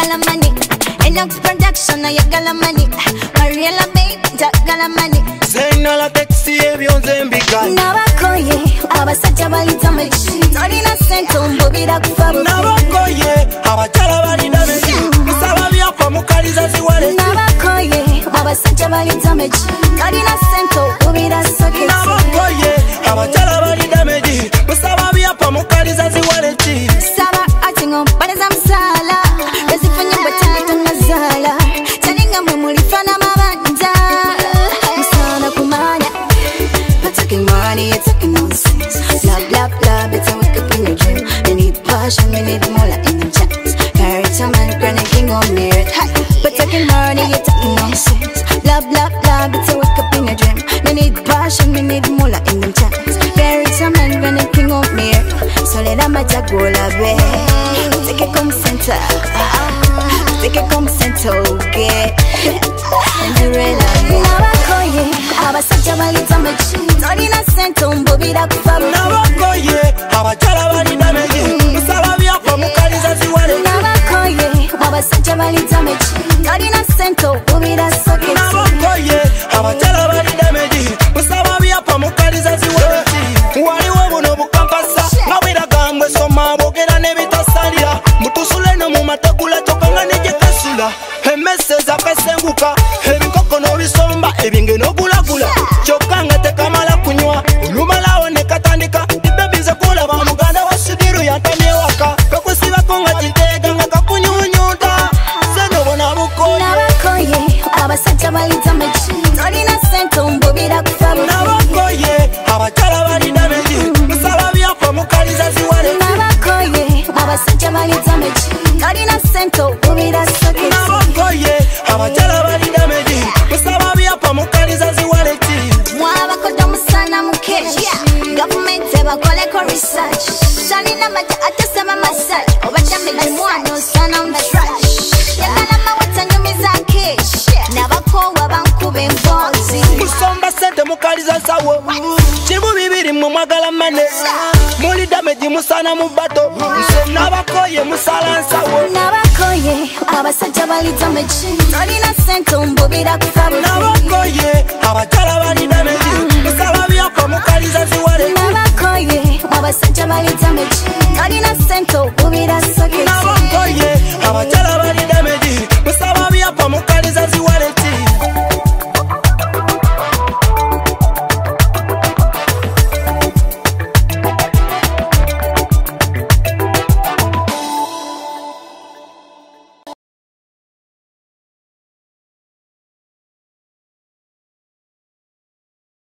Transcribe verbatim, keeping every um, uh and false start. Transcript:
njagala money. Enoch production ayagala money. Mariela babe njagala money. Zenala taxi ebyonze mbika. Nabakoye abasajja balita mechi. Tolina sente ombubira kufa bufi. Nabakoye abakyala balina mechi. Musaba byapa mukaliza ziwale. Nabakoye abasajja balita mechi. Tolina sente ombubira soketi. Nabakoye abakyala balina mechi. Musaba byapa mukaliza ziwale chi. Saba atingo baleza msala. Rezifunye batali tunazala. Taninga mwe mulifana mabanja. Musana kumanya. But taking money, you're taking nonsense. Blah blah blah, better wake up in your dream. You need passion, we need more like in the chance. Carrot a man, granny king on me. But taking money, you're taking nonsense. Blah blah blah, better wake up in your dream. You need passion, we need more like in the chance. Carrot a man, granny king on me. So let them attack go la way. Take it come center. Take it come center, okay. And you realize nabakoye abasajja balita mechi. Tolina sente ombubira kufa bufi. Nabakoye abakyala balina mechi. Musaba byapa mukaliza ziwale. Nabakoye abasajja balita mechi. Tolina sente ombubira soketi. Nabakoye abakyala balina mechi. Musaba byapa mukaliza ziwale. Waliwo buno bukampasa nga bwiragambwe soma bogera n'ebitasalira. Mutusule no mu mategula tokanga n'egyekasula. Emmese zakasenguka ebikoko n'obisomba ebinge n'ogulagula. Kyokka nga tekamala kunywa olumalawo ne katandika. Ibebize kulaba muganda wa Sidiru yantamye waka. Kakusibako nga kiteega nga kakunyunyuta. Seno bona bukoye. Nabakoye abasajja balita mechi. Tolina sente ombubira kufa bufi. Nabakoye abakyala balina mechi. Musaba byapa mukaliza ziwale. Nabakoye abasajja balita mechi. Tolina sente ombubira soketi. Nabakoye abakyala balina mechi. Musaba byapa mukaliza ziwale chi. Mwabakodo musana mukeshi. Government ebakoleko research. Shalina maja atasema massage. Obadamage mwana osana mtrash. Yagala mawata nyumiza kesh. Nabakowa bankube embonzi. Musomba sente mukaliza sawo. Chibu bibiri mwe mwagala mane. Muli damage musana mu bato. Nse nabakoye musala nsawo. Nabakoye abasajja balita mechi. Tolina sente ombubira kufa bufi. Nabakoye abakyala balina mechi. Musaba byapa mukaliza ziwale. Nabakoye abasajja balita mechi. Tolina sente ombubira soketi.